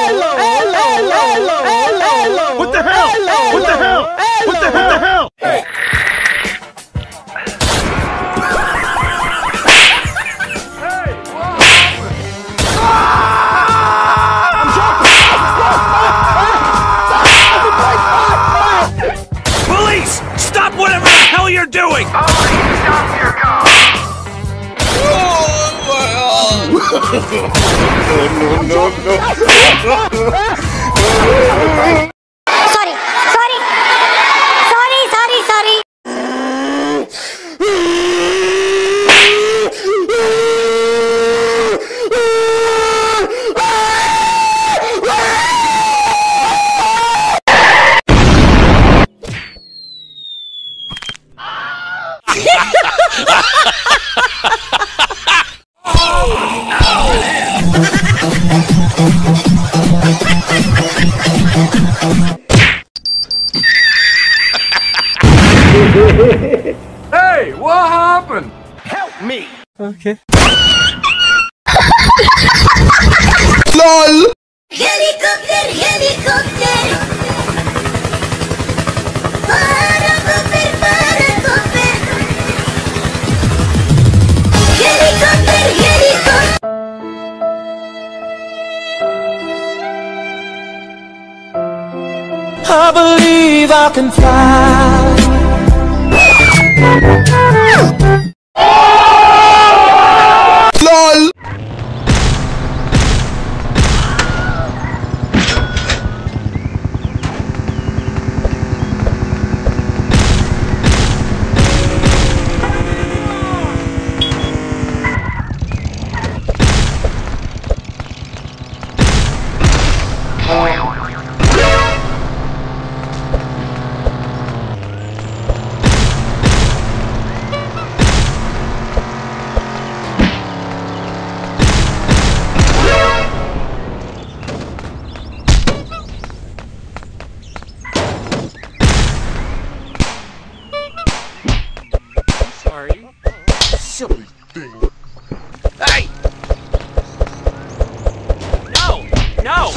What the hell? What the hell? What the hell? Hey. Police! Stop whatever the hell you're doing! Stop your car! No. Sorry. Hey, what happened? Help me! Okay. LOL! Helicopter! Helicopter! Helicopter! I believe I can fly. LOL. Sorry. Silly thing. Hey! No!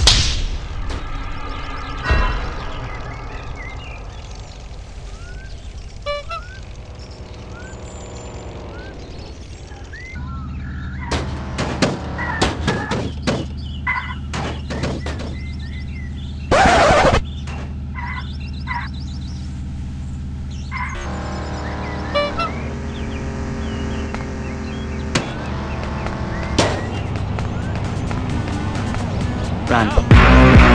Run.